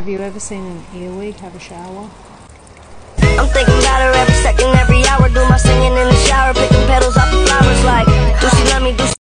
Have you ever seen an earwig have a shower?